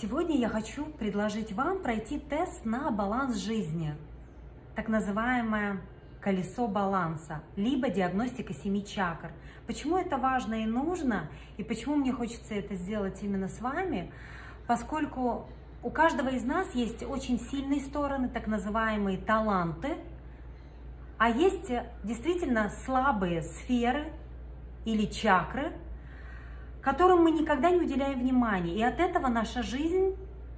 Сегодня я хочу предложить вам пройти тест на баланс жизни, так называемое колесо баланса, либо диагностика 7 чакр. Почему это важно и нужно, и почему мне хочется это сделать именно с вами? Поскольку у каждого из нас есть очень сильные стороны, так называемые таланты, а есть действительно слабые сферы или чакры, которым мы никогда не уделяем внимания. И от этого наша жизнь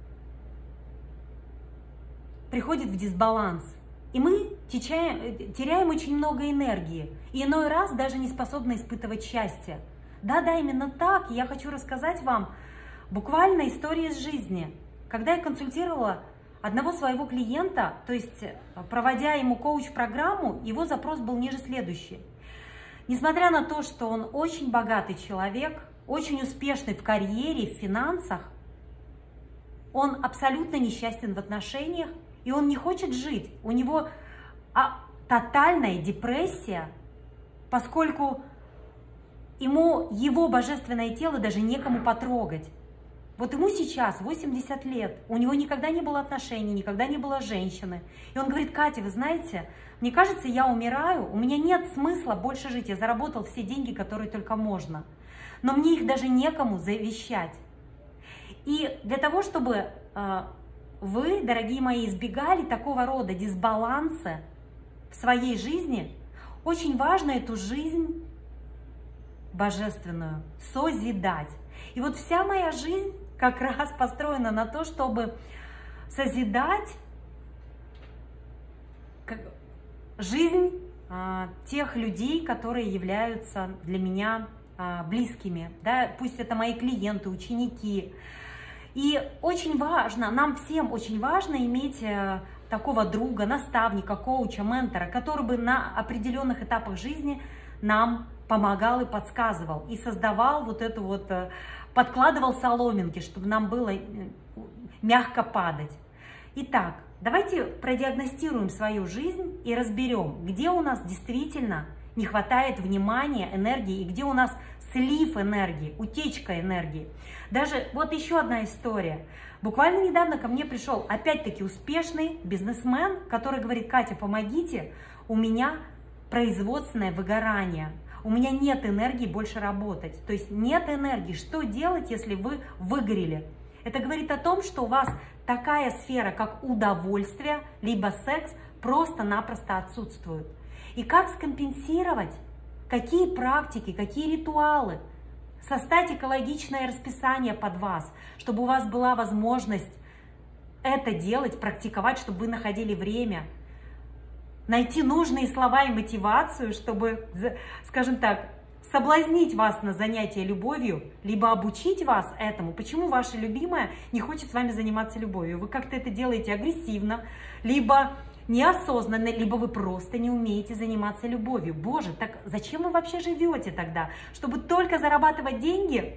приходит в дисбаланс. И мы теряем очень много энергии. И иной раз даже не способны испытывать счастье. Да, именно так. И я хочу рассказать вам буквально историю из жизни. Когда я консультировала одного своего клиента, то есть проводя ему коуч-программу, его запрос был ниже следующий. Несмотря на то, что он очень богатый человек, очень успешный в карьере, в финансах, он абсолютно несчастен в отношениях, и он не хочет жить. У него тотальная депрессия, поскольку ему его божественное тело даже некому потрогать. Вот ему сейчас 80 лет, у него никогда не было отношений, никогда не было женщины. И он говорит: Катя, вы знаете, мне кажется, я умираю, у меня нет смысла больше жить, я заработал все деньги, которые только можно. Но мне их даже некому завещать. И для того, чтобы вы, дорогие мои, избегали такого рода дисбаланса в своей жизни, очень важно эту жизнь божественную созидать. И вот вся моя жизнь как раз построена на то, чтобы созидать жизнь тех людей, которые являются для меня близкими, да, пусть это мои клиенты, ученики. И очень важно, нам всем очень важно иметь такого друга, наставника, коуча, ментора, который бы на определенных этапах жизни нам помогал и подсказывал, и создавал вот эту вот, подкладывал соломинки, чтобы нам было мягко падать. Итак, давайте продиагностируем свою жизнь и разберем, где у нас действительно не хватает внимания, энергии, и где у нас слив энергии, утечка энергии. Даже вот еще одна история. Буквально недавно ко мне пришел опять-таки успешный бизнесмен, который говорит: Катя, помогите, у меня производственное выгорание, у меня нет энергии больше работать. То есть нет энергии. Что делать, если вы выгорели? Это говорит о том, что у вас такая сфера, как удовольствие, либо секс, просто-напросто отсутствует. И как скомпенсировать, какие практики, какие ритуалы, составить экологичное расписание под вас, чтобы у вас была возможность это делать, практиковать, чтобы вы находили время, найти нужные слова и мотивацию, чтобы, скажем так, соблазнить вас на занятие любовью, либо обучить вас этому. Почему ваша любимая не хочет с вами заниматься любовью? Вы как-то это делаете агрессивно, либо неосознанно, либо вы просто не умеете заниматься любовью. Боже, так зачем вы вообще живете тогда? Чтобы только зарабатывать деньги?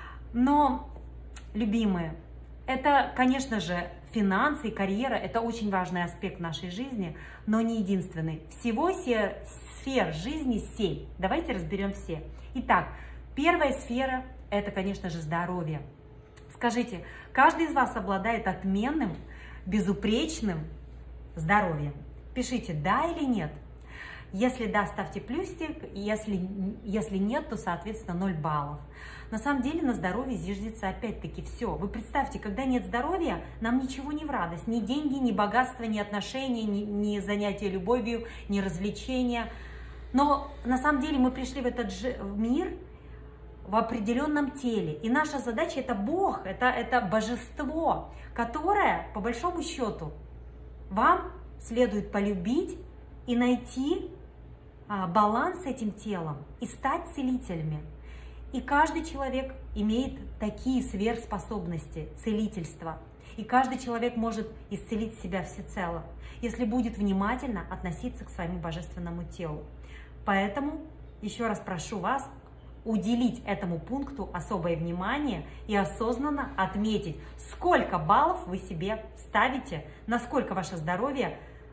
Но, любимые, это, конечно же, финансы и карьера – это очень важный аспект нашей жизни, но не единственный. Всего сфер жизни 7. Давайте разберем все. Итак, первая сфера – это, конечно же, здоровье. Скажите, каждый из вас обладает отменным, безупречным здоровьем? Пишите «да» или «нет». Если да, ставьте плюсик, если нет, то, соответственно, 0 баллов. На самом деле на здоровье зиждется опять-таки все. Вы представьте, когда нет здоровья, нам ничего не в радость. Ни деньги, ни богатство, ни отношения, ни занятия любовью, ни развлечения. Но на самом деле мы пришли в этот мир в определенном теле. И наша задача – это Бог, это божество, которое, по большому счету, вам следует полюбить и найти баланс с этим телом и стать целителями. И каждый человек имеет такие сверхспособности целительства. И каждый человек может исцелить себя всецело, если будет внимательно относиться к своему божественному телу. Поэтому еще раз прошу вас уделить этому пункту особое внимание и осознанно отметить, сколько баллов вы себе ставите, насколько ваше здоровье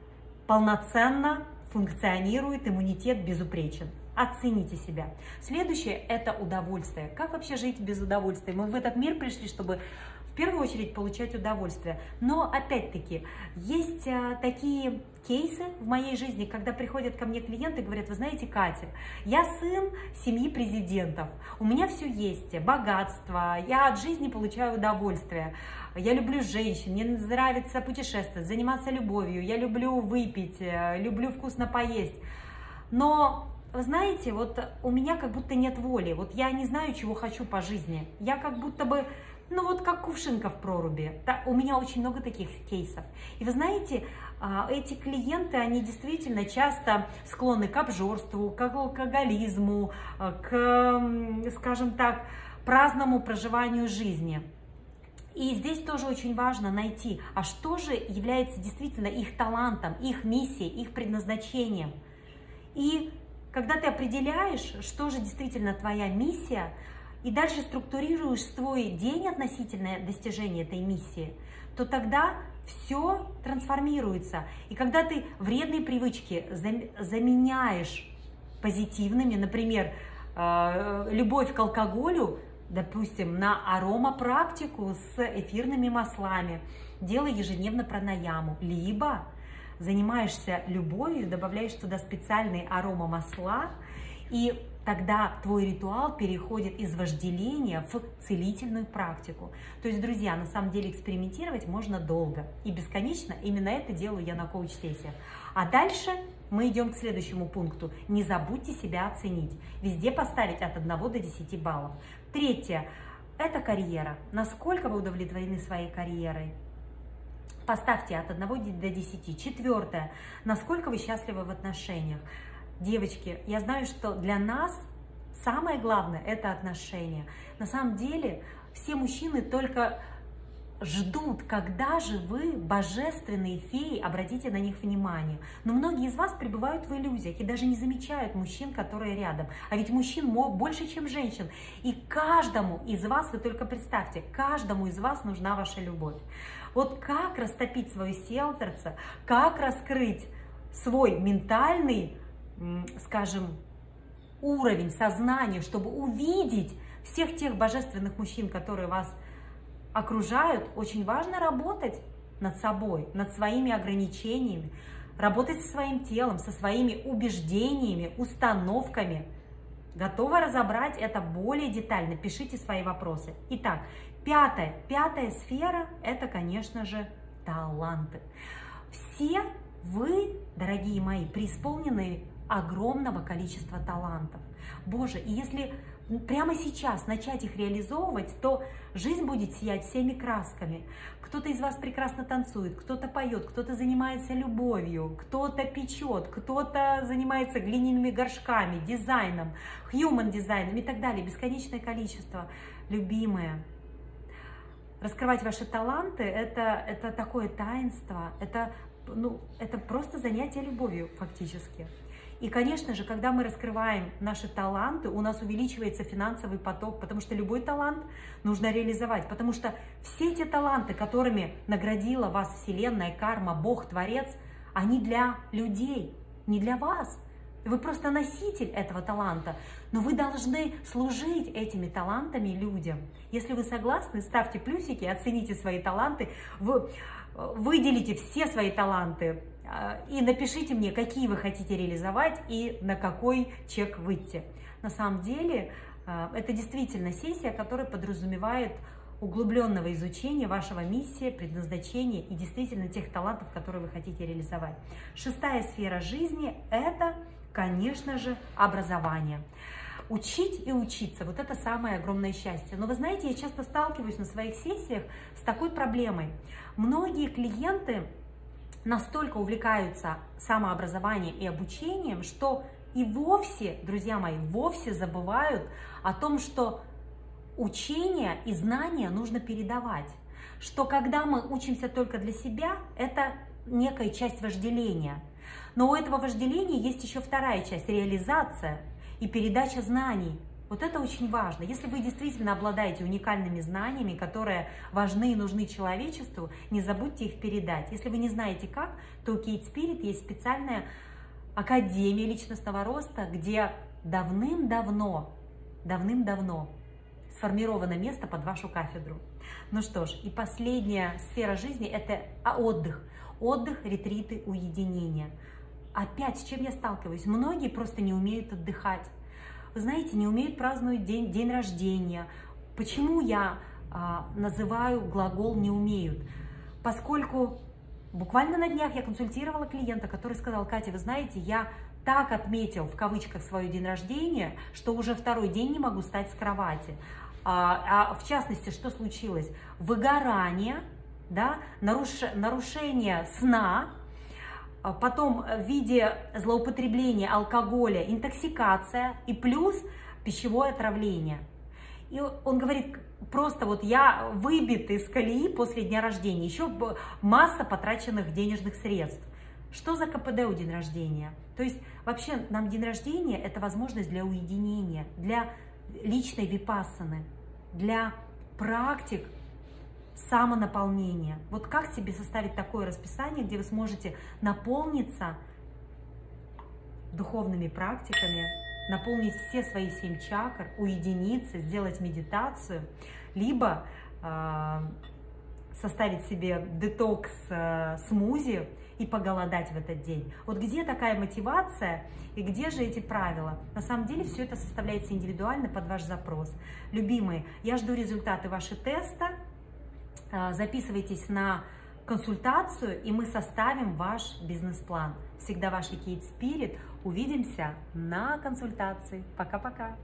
полноценно функционирует, иммунитет безупречен. Оцените себя. Следующее – это удовольствие. Как вообще жить без удовольствия? Мы в этот мир пришли, чтобы в первую очередь получать удовольствие. Но опять-таки есть такие кейсы в моей жизни, когда приходят ко мне клиенты и говорят: вы знаете, Катя, я сын семьи президентов, у меня все есть, богатство, я от жизни получаю удовольствие, я люблю женщин, мне нравится путешествовать, заниматься любовью, я люблю выпить, люблю вкусно поесть, но вы знаете, вот у меня как будто нет воли, вот я не знаю, чего хочу по жизни, я как будто бы, ну вот как кувшинка в проруби. Да, у меня очень много таких кейсов. И вы знаете, эти клиенты, они действительно часто склонны к обжорству, к алкоголизму, к, скажем так, праздному проживанию жизни. И здесь тоже очень важно найти, а что же является действительно их талантом, их миссией, их предназначением. И когда ты определяешь, что же действительно твоя миссия, и дальше структурируешь свой день относительно достижения этой миссии, то тогда все трансформируется. И когда ты вредные привычки заменяешь позитивными, например, любовь к алкоголю, допустим, на аромапрактику с эфирными маслами, делай ежедневно пранаяму, либо занимаешься любовью, добавляешь туда специальные аромамасла, и тогда твой ритуал переходит из вожделения в целительную практику. То есть, друзья, на самом деле экспериментировать можно долго и бесконечно. Именно это делаю я на коуч-сессиях. А дальше мы идем к следующему пункту. Не забудьте себя оценить. Везде поставить от 1 до 10 баллов. Третье – это карьера. Насколько вы удовлетворены своей карьерой? Поставьте от 1 до 10. Четвертое – насколько вы счастливы в отношениях? Девочки, я знаю, что для нас самое главное – это отношения. На самом деле все мужчины только ждут, когда же вы, божественные феи, обратите на них внимание. Но многие из вас пребывают в иллюзиях и даже не замечают мужчин, которые рядом. А ведь мужчин больше, чем женщин. И каждому из вас, вы только представьте, каждому из вас нужна ваша любовь. Вот как растопить свое сердце, как раскрыть свой ментальный, скажем, уровень сознания, чтобы увидеть всех тех божественных мужчин, которые вас окружают, очень важно работать над собой, над своими ограничениями, работать со своим телом, со своими убеждениями, установками. Готовы разобрать это более детально? Пишите свои вопросы. Итак, пятая сфера – это, конечно же, таланты. Все вы, дорогие мои, преисполнены огромного количества талантов. Боже, и если прямо сейчас начать их реализовывать, то жизнь будет сиять всеми красками. Кто-то из вас прекрасно танцует, кто-то поет, кто-то занимается любовью, кто-то печет, кто-то занимается глиняными горшками, дизайном, human дизайном и так далее. Бесконечное количество. Любимые, раскрывать ваши таланты – это такое таинство, это просто занятие любовью фактически. И, конечно же, когда мы раскрываем наши таланты, у нас увеличивается финансовый поток, потому что любой талант нужно реализовать, потому что все эти таланты, которыми наградила вас Вселенная, карма, Бог, Творец, они для людей, не для вас. Вы просто носитель этого таланта, но вы должны служить этими талантами людям. Если вы согласны, ставьте плюсики, оцените свои таланты, выделите все свои таланты и напишите мне, какие вы хотите реализовать и на какой чек выйти. На самом деле, это действительно сессия, которая подразумевает углубленного изучения вашего миссии, предназначения и действительно тех талантов, которые вы хотите реализовать. Шестая сфера жизни – это, конечно же, образование. Учить и учиться – вот это самое огромное счастье. Но вы знаете, я часто сталкиваюсь на своих сессиях с такой проблемой. Многие клиенты настолько увлекаются самообразованием и обучением, что и вовсе, друзья мои, вовсе забывают о том, что учение и знания нужно передавать. Что когда мы учимся только для себя, это некая часть вожделения. Но у этого вожделения есть еще вторая часть – реализация и передача знаний. Вот это очень важно. Если вы действительно обладаете уникальными знаниями, которые важны и нужны человечеству, не забудьте их передать. Если вы не знаете как, то у Kate Spirit есть специальная академия личностного роста, где давным-давно сформировано место под вашу кафедру. Ну что ж, и последняя сфера жизни – это отдых. Отдых, ретриты, уединение. Опять, с чем я сталкиваюсь? Многие просто не умеют отдыхать. Вы знаете, не умеют праздновать день рождения. Почему я называю глагол «не умеют»? Поскольку буквально на днях я консультировала клиента, который сказал: Катя, вы знаете, я так отметил, в кавычках, свой день рождения, что уже второй день не могу встать с кровати. В частности, что случилось? Выгорание, да, нарушение сна, потом в виде злоупотребления алкоголя, интоксикация и плюс пищевое отравление. И он говорит, просто вот я выбит из колеи после дня рождения, еще масса потраченных денежных средств. Что за КПД у день рождения? То есть вообще нам день рождения – это возможность для уединения, для личной випассаны, для практик самонаполнения. Вот как себе составить такое расписание, где вы сможете наполниться духовными практиками, наполнить все свои 7 чакр, уединиться, сделать медитацию, либо составить себе детокс смузи и поголодать в этот день. Вот где такая мотивация и где же эти правила? На самом деле все это составляется индивидуально под ваш запрос. Любимые, я жду результаты вашего теста. Записывайтесь на консультацию, и мы составим ваш бизнес-план. Всегда ваша Кейт Спирит. Увидимся на консультации. Пока-пока.